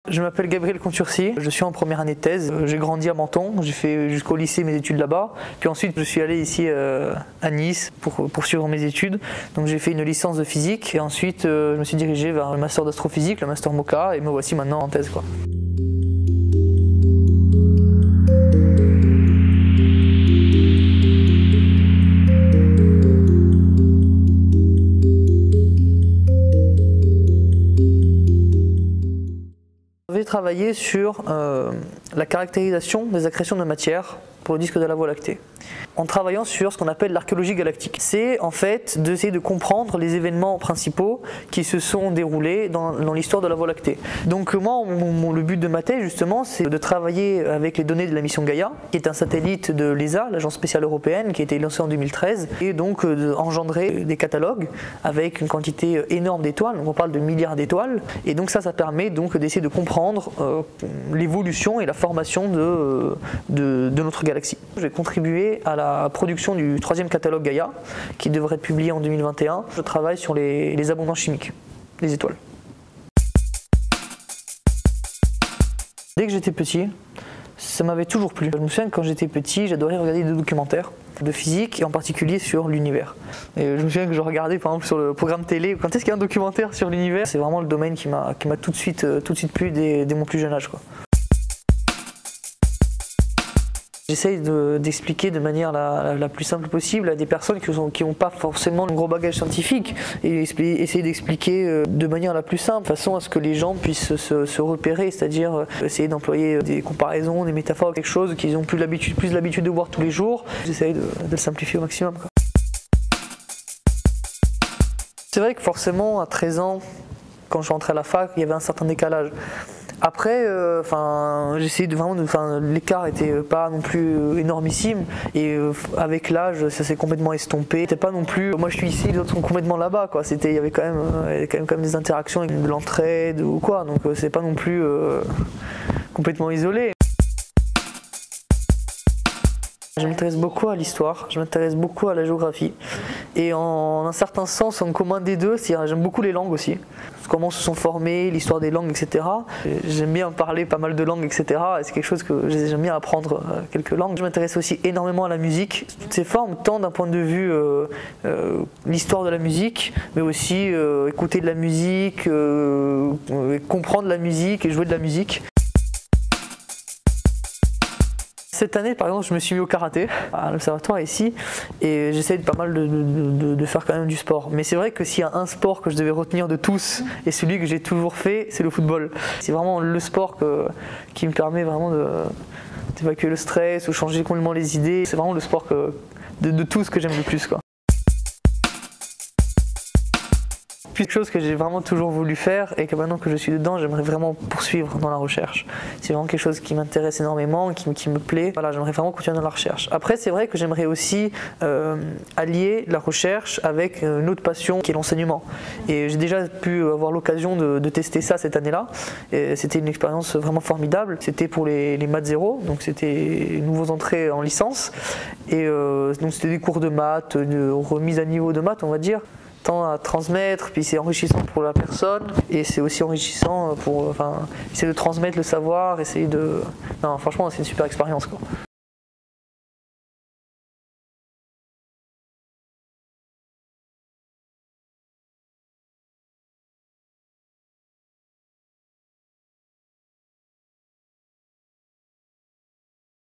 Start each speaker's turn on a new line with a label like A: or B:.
A: Je m'appelle Gabriel Contursi, je suis en première année de thèse. J'ai grandi à Menton, j'ai fait jusqu'au lycée mes études là-bas. Puis ensuite, je suis allé ici à Nice pour poursuivre mes études. Donc j'ai fait une licence de physique et ensuite je me suis dirigé vers le master d'astrophysique, le master MOCA, et me voici maintenant en thèse, quoi. J'ai travaillé sur la caractérisation des accrétions de matière pour le disque de la Voie lactée, en travaillant sur ce qu'on appelle l'archéologie galactique. C'est en fait d'essayer de comprendre les événements principaux qui se sont déroulés dans l'histoire de la Voie lactée. Donc moi, le but de ma thèse justement, c'est de travailler avec les données de la mission Gaïa, qui est un satellite de l'ESA, l'Agence spatiale européenne, qui a été lancée en 2013, et donc engendrer des catalogues avec une quantité énorme d'étoiles, on parle de milliards d'étoiles, et donc ça permet donc d'essayer de comprendre l'évolution et la formation de notre galaxie. J'ai contribué à la production du 3e catalogue Gaïa, qui devrait être publié en 2021. Je travaille sur les abondants chimiques, les étoiles. Dès que j'étais petit, ça m'avait toujours plu. Je me souviens que quand j'étais petit, j'adorais regarder des documentaires de physique et en particulier sur l'univers. Et je me souviens que je regardais par exemple sur le programme télé, quand est-ce qu'il y a un documentaire sur l'univers, c'est vraiment le domaine qui m'a tout de suite plu dès mon plus jeune âge, quoi. J'essaye d'expliquer de manière la plus simple possible à des personnes qui n'ont pas forcément un gros bagage scientifique, et essayer d'expliquer de manière la plus simple, de façon à ce que les gens puissent se repérer, c'est-à-dire essayer d'employer des comparaisons, des métaphores, quelque chose qu'ils ont plus l'habitude de voir tous les jours. J'essaye de le simplifier au maximum, quoi. C'est vrai que forcément à 13 ans, quand je suis rentré à la fac, il y avait un certain décalage. Après, j'essayais l'écart était pas non plus énormissime, et avec l'âge, ça s'est complètement estompé. C'était pas non plus, moi je suis ici, les autres sont complètement là-bas, quoi. Il y avait quand même des interactions avec de l'entraide ou quoi, donc c'est pas non plus complètement isolé. Je m'intéresse beaucoup à l'histoire, je m'intéresse beaucoup à la géographie, et en un certain sens, en commun des deux, j'aime beaucoup les langues aussi. Comment se sont formées, l'histoire des langues, etc. J'aime bien parler pas mal de langues, etc. Et c'est quelque chose que j'aime bien apprendre, quelques langues. Je m'intéresse aussi énormément à la musique, toutes ses formes, tant d'un point de vue l'histoire de la musique, mais aussi écouter de la musique, comprendre la musique et jouer de la musique. Cette année, par exemple, je me suis mis au karaté à l'observatoire ici, et j'essaie pas mal de faire quand même du sport. Mais c'est vrai que s'il y a un sport que je devais retenir de tous, et celui que j'ai toujours fait, c'est le football. C'est vraiment le sport qui me permet vraiment d'évacuer le stress ou changer complètement les idées. C'est vraiment le sport de tous que j'aime le plus, quoi. Quelque chose que j'ai vraiment toujours voulu faire, et que maintenant que je suis dedans, j'aimerais vraiment poursuivre dans la recherche. C'est vraiment quelque chose qui m'intéresse énormément, qui me plaît. Voilà, j'aimerais vraiment continuer dans la recherche. Après, c'est vrai que j'aimerais aussi allier la recherche avec une autre passion qui est l'enseignement. Et j'ai déjà pu avoir l'occasion de tester ça cette année-là. C'était une expérience vraiment formidable. C'était pour les maths 0, donc c'était les nouveaux entrées en licence. Et donc c'était des cours de maths, de remise à niveau de maths, on va dire. À transmettre, puis c'est enrichissant pour la personne, et c'est aussi enrichissant pour essayer de transmettre le savoir, essayer de... Non, franchement, c'est une super expérience, quoi.